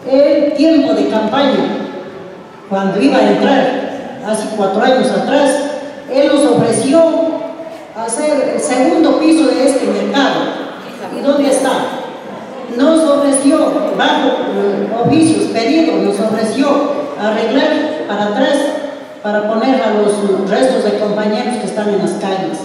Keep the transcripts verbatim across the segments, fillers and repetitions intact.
el tiempo de campaña, cuando iba a entrar, hace cuatro años atrás, él nos ofreció hacer el segundo piso de este mercado. ¿Y dónde está? Nos ofreció, bajo oficios, pedidos, nos ofreció arreglar para atrás, para poner a los restos de compañeros que están en las calles.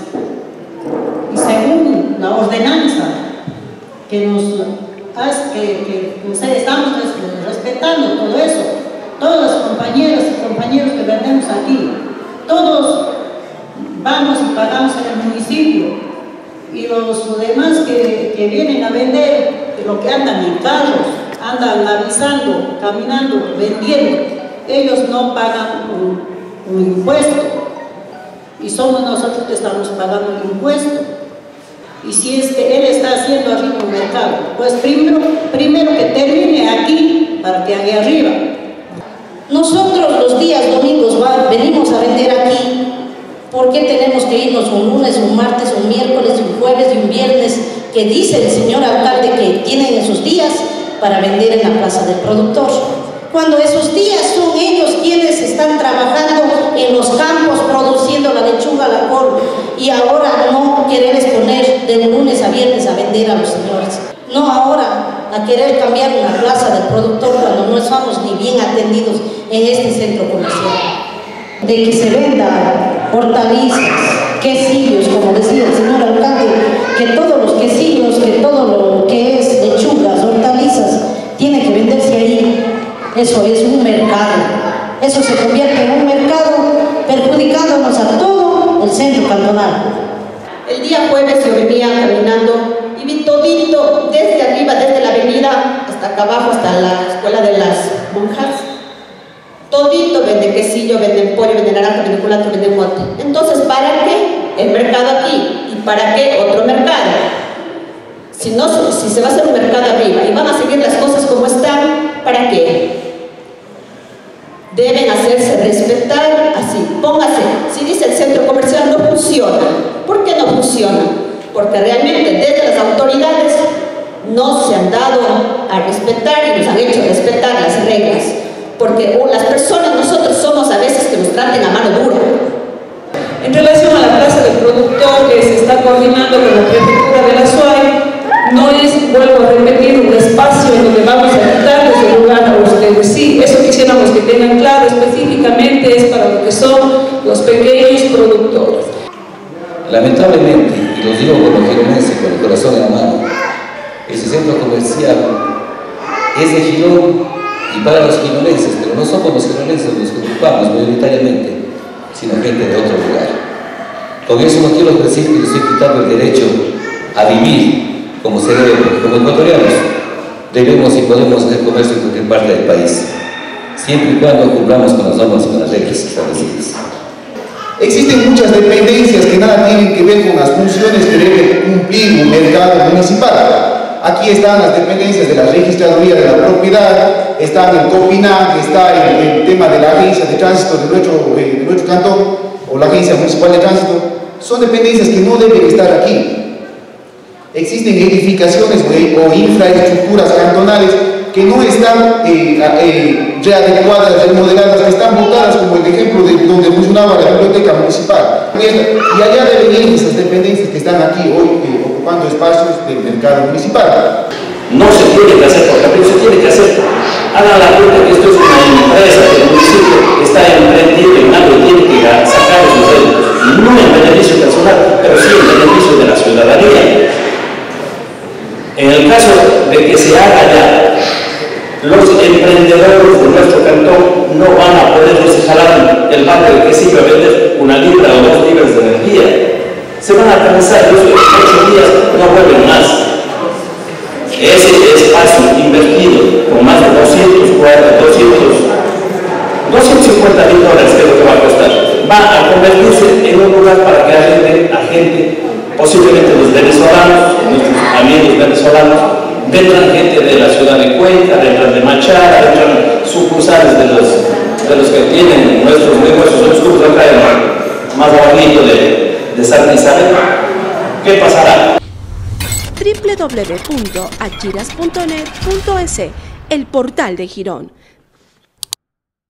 Y según la ordenanza que nos hace, que, que, que estamos respetando todo eso, todas las compañeras y compañeros que vendemos aquí, todos vamos y pagamos en el municipio. Y los demás que, que vienen a vender, lo que andan en carros, andan avisando, caminando, vendiendo, ellos no pagan un, un impuesto. Y somos nosotros que estamos pagando el impuesto. Y si es que él está haciendo arriba un mercado, pues primero, primero que termine aquí para que haga arriba. Nosotros los días domingos va, venimos a vender aquí. ¿Por qué tenemos que irnos un lunes, un martes, un miércoles, un jueves y un viernes que dice el señor alcalde que tienen esos días para vender en la plaza del productor? Cuando esos días son ellos quienes están trabajando en los campos produciendo la lechuga, la col, y ahora no quererles poner de un lunes a viernes a vender a los señores. No ahora a querer cambiar una plaza del productor cuando no estamos ni bien atendidos en este centro comercial. De que se venda hortalizas, quesillos, como decía el señor alcalde, que todos los quesillos, que todo lo que es lechugas, hortalizas, tiene que venderse ahí. Eso es un mercado. Eso se convierte en un mercado perjudicándonos a todo el centro cantonal. El día jueves yo venía caminando y vi todito, desde arriba, desde la avenida hasta acá abajo, hasta la escuela de las monjas. Todito venden quesillo, venden pollo, venden naranja, venden culantro, venden mote. Entonces, ¿para qué el mercado aquí? ¿Y para qué otro mercado? Si, no, si se va a hacer un mercado arriba y van a seguir las cosas como están, ¿para qué? Deben hacerse respetar así. Póngase, si dice el centro comercial no funciona. ¿Por qué no funciona? Porque realmente desde las autoridades no se han dado a respetar y nos han hecho respetar las reglas. Porque las personas, nosotros somos a veces que nos traten a mano dura. En relación a la plaza del productor que se está coordinando con la prefectura de la S U A I, no es, vuelvo a repetir, un espacio en donde vamos a quitarles el lugar a ustedes. Sí, eso quisiéramos que tengan claro, específicamente es para lo que son los pequeños productores. Lamentablemente, y lo digo como gironense, con el corazón en la mano, ese centro comercial es de Girón y para los gironenses, pero no somos los gironenses los que ocupamos mayoritariamente, sino gente de otro lugar. Con eso no quiero decir que le estoy quitando el derecho a vivir como se debe, porque como ecuatorianos debemos y podemos hacer comercio en cualquier parte del país, siempre y cuando cumplamos con las normas y con las reglas establecidas. Existen muchas dependencias que nada tienen que ver con las funciones que debe cumplir un mercado municipal. Aquí están las dependencias de la registraduría de la propiedad, está el COPINAC, está el, el tema de la agencia de tránsito de nuestro, eh, de nuestro cantón, o la agencia municipal de tránsito. Son dependencias que no deben estar aquí. Existen edificaciones o, o infraestructuras cantonales que no están eh, eh, readecuadas, remodeladas, que están botadas, como el ejemplo de donde funcionaba la biblioteca municipal. Y allá deben ir esas dependencias que están aquí hoy eh, ocupando espacios del mercado municipal. No se tiene que hacer, porque no se tiene que hacer. Hagan la cuenta que esto es una empresa que el municipio está emprendiendo en algo y tiene que sacar esos réditos. No en beneficio personal, pero sí en beneficio de la ciudadanía. En el caso de que se haga ya, los emprendedores de nuestro cantón no van a poder jalar el banco de quesillo a vender una libra o dos libras de energía. Se van a cansar, los ocho días no vuelven más. Ese espacio invertido con más de doscientos cuarenta, doscientos, doscientos cincuenta mil dólares, que es lo que va a costar, va a convertirse en un lugar para que haya a gente, posiblemente los venezolanos, nuestros amigos venezolanos, vendrán gente de la ciudad de Cuenca, vendrán de Machara, vendrán sucursales de los, de los que tienen nuestros negocios oscuros acá en más bonito de, de Santa Isabel. ¿Qué pasará? doble u doble u doble u punto achiras punto net punto es El Portal de Girón.